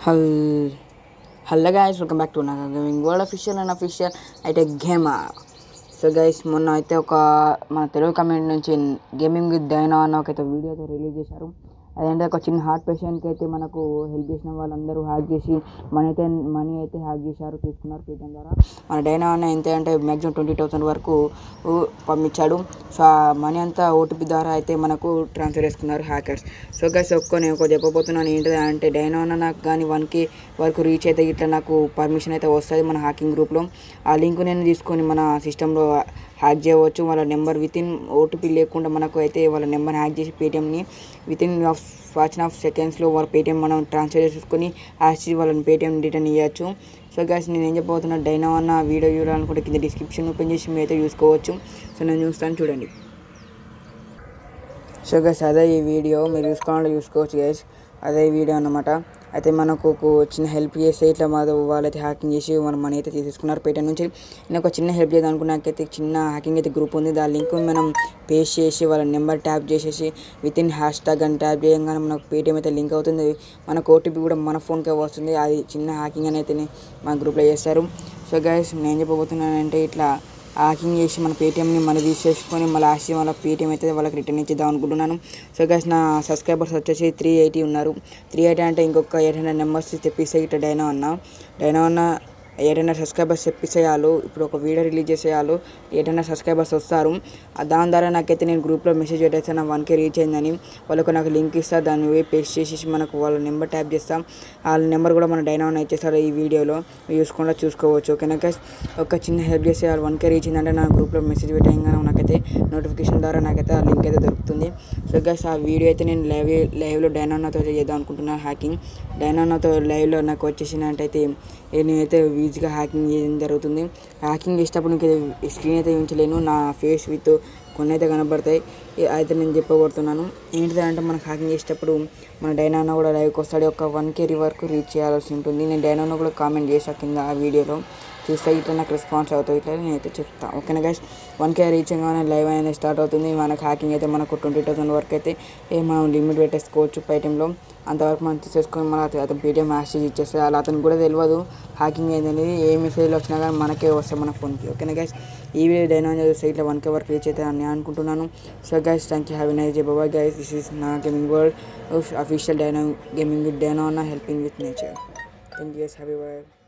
Hall hello guys, welcome back to Naga gaming world official and official అయితే gamer. So guys, మొన్న అయితే మన Telugu community నుంచి గేమింగ్ విత్ డైనో అన్న ఒక వీడియో అయితే రిలీజ్ చేశారు. అదేంటే ఒక చిన్న హార్ట్ పేషెంట్కి అయితే మనకు హెల్ప్ చేసిన వాళ్ళందరూ హ్యాక్ చేసి మనీ అయితే హ్యాక్ చేశారు, తీసుకున్నారు పేటిఎం ద్వారా. మన డైనో అన్న ఎంత అంటే మ్యాక్సిమం 20,000 వరకు పంపించాడు. సో ఆ మనీ అంతా ఓటీపీ ద్వారా అయితే మనకు ట్రాన్స్ఫర్ చేసుకున్నారు హ్యాకర్స్. సో గైస్, నేను చెప్పబోతున్నాను ఏంటిది అంటే, డైనో అన్న నాకు కానీ 1K వరకు రీచ్ అయితే ఇట్లా నాకు పర్మిషన్ అయితే వస్తుంది మన హ్యాకింగ్ గ్రూప్లో. ఆ లింక్ నేను తీసుకొని మన సిస్టంలో హ్యాక్ చేయవచ్చు. వాళ్ళ నెంబర్ వితిన్ ఓటీపీ లేకుండా మనకు అయితే వాళ్ళ నెంబర్ హ్యాక్ చేసి పేటిఎంని వితిన్ ఫ్రాక్షన్ ఆఫ్ సెకండ్స్లో వాళ్ళ పేటిఎం మనం ట్రాన్స్ఫర్ చేసుకొని వాళ్ళని పేటిఎం రిటర్న్ ఇవ్వచ్చు. సో గైస్, నేను ఏం చెప్పబోతున్నా, డైనో అన్న వీడియో చూడాలనుకుంటే కింద డిస్క్రిప్షన్ ఓపెన్ చేసి మీరు అయితే చూసుకోవచ్చు. సో నేను చూస్తాను, చూడండి. సో గైస్, అదే ఈ వీడియో మీరు చూసుకోవచ్చు గైస్. అదే వీడియో అన్నమాట. అయితే మనకు చిన్న హెల్ప్ చేస్తే ఇట్లా వాళ్ళైతే హ్యాకింగ్ చేసి మన మనీ అయితే తీసేసుకున్నారు పేటిఎం నుంచి. నేను ఒక చిన్న హెల్ప్ చేద్దాం అనుకున్నా, నాకైతే చిన్న హ్యాకింగ్ అయితే గ్రూప్ ఉంది. దాని లింక్ మనం పేస్ట్ చేసి వాళ్ళ నెంబర్ ట్యాప్ చేసేసి వితిన్ హ్యాష్ట్యాగ్ అని ట్యాప్ చేయగానే మనకు పేటిఎం అయితే లింక్ అవుతుంది. మనకు ఓటీపీ కూడా మన ఫోన్కే వస్తుంది. అది చిన్న హ్యాకింగ్ అని అయితే మన గ్రూప్లో చేస్తారు. సో గైస్, నేను చెప్పబోతున్నానంటే ఇట్లా హ్యాకింగ్ చేసి మన పేటిఎంని మనీ తీసేసుకొని వాళ్ళ పేటిఎం అయితే వాళ్ళకి రిటర్న్ ఇచ్చేద్దాం అనుకుంటున్నాను. సో గైస్, నా సబ్స్క్రైబర్స్ వచ్చేసి 380 ఉన్నారు. 380 అంటే ఇంకొక 800 నెంబర్స్ తెప్పిస్తే ఇట్లా డైనో అన్న 800 సబ్స్క్రైబర్స్ తెప్పిసేయాలి. ఇప్పుడు ఒక వీడియో రిలీజ్ చేసేయాలి, 800 సబ్స్క్రైబర్స్ వస్తారు. దాని ద్వారా నాకైతే నేను గ్రూప్లో మెసేజ్ పెట్టేస్తాను నా 1K రీచ్ అయిందని. వాళ్ళకు నాకు లింక్ ఇస్తారు, దాన్ని పోయి పేస్ట్ చేసేసి మనకు వాళ్ళ నెంబర్ ట్యాప్ చేస్తాం. వాళ్ళ నెంబర్ కూడా మన డైనో అన్న ఇచ్చేస్తారు. ఈ వీడియోలో చూసుకోవచ్చు. ఓకేనా గైస్, ఒక చిన్న హెల్ప్ చేస్తే వాళ్ళు 1K రీచ్ అయిందంటే నా గ్రూప్లో మెసేజ్ పెట్టగానే నాకైతే నోటిఫికేషన్ ద్వారా నాకైతే ఆ లింక్ అయితే దొరుకుతుంది. సో గైస్, ఆ వీడియో అయితే నేను లైవ్లో డైనో అన్నతో చేద్దాం అనుకుంటున్నాను. హ్యాకింగ్ డైనో అన్నతో లైవ్లో నాకు వచ్చేసినట్టయితే నేనైతే ఈజీగా హ్యాకింగ్ చేయడం జరుగుతుంది. హ్యాకింగ్ చేసేటప్పుడు నీకు స్క్రీన్ అయితే ఉంచలేను, నా ఫేస్ విత్ కొన్ని అయితే కనబడతాయి. అయితే నేను చెప్పబోతున్నాను ఏంటిదంటే, మనకు హ్యాకింగ్ చేసేటప్పుడు మన డైనో అన్న కూడా లైవ్కి వస్తాడు. ఒక 1K వరకు రీచ్ చేయాల్సి ఉంటుంది. నేను డైనో అన్న కూడా కామెంట్ చేసాను కింద ఆ వీడియోలో, చూస్తే ఇట్లా నాకు రెస్పాన్స్ అవుతుంది. ఇట్లా నేనైతే చెప్తాను. ఓకేనా గైస్, 1K రీచ్ అవ్వగానే లైవ్ అనేది స్టార్ట్ అవుతుంది. మనకు హ్యాకింగ్ అయితే మనకు 20,000 వరకు అయితే మనం లిమిట్ పెట్టేసుకోవచ్చు పేటిఎంలో. అంతవరకు మనం తీసేసుకొని మన అతను పేటిఎం యాక్సెస్ ఇచ్చేస్తే అలా అతనికి కూడా తెలియదు హ్యాకింగ్ అయిందనేది. ఏ మెసేజ్లు వచ్చినా కానీ మనకే వస్తాయి మన ఫోన్కి. ఓకేనా గైస్, ఈ వీడియో డైనో చూస్తే ఇట్లా 1K వరకు రీచ్ అయితే అని అనుకుంటున్నాను. So guys, thank you, have a nice day, bye guys. This is నా gaming world official gaming with Dino అన్న helping with nature. Thank you guys, happy bye.